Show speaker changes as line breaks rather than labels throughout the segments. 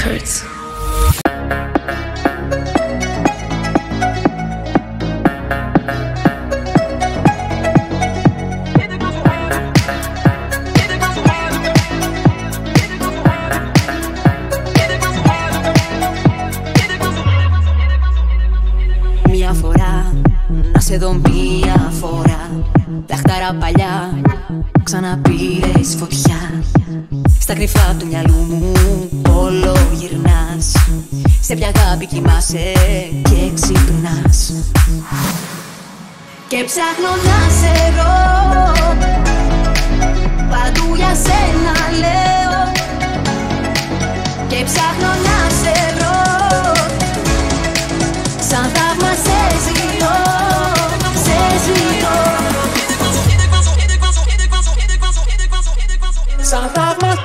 Records.
Μια φορά, να σε δω μια φορά. Λαχτάρα παλιά, ξαναπήρες φωτιά. Στα κρυφά του μυαλού μου όλο γυρνάς. Σε ποια αγάπη κοιμάσαι και ξυπνάς. Και ψάχνω να σε βρω, παντού για σένα λέω. Και ψάχνω να σε βρω, σαν θαύμα σε ζητώ, σε ζητώ. Σαν θαύμα.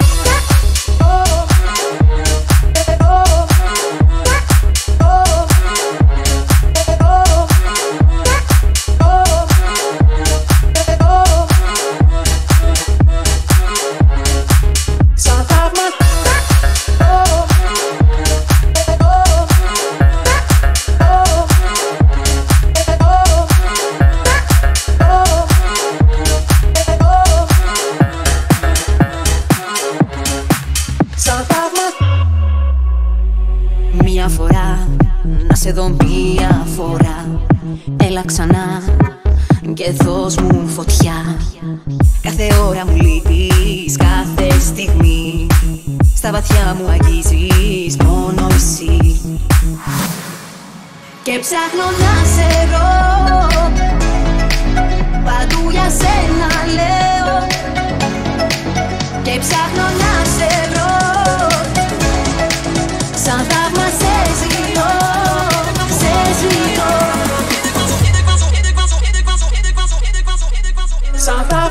Μια φορά, να σε δω μια φορά. Έλα ξανά και δώσ' μου φωτιά. Κάθε ώρα μου λείπεις, κάθε στιγμή. Στα βαθιά μου αγγίζεις μόνο εσύ. Και ψάχνω να σε βρω, παντού για σένα λέω. Και ψάχνω να σε βρω, σαν θαύμα σε ζητώ, σε ζητώ. Σαν θαύμα.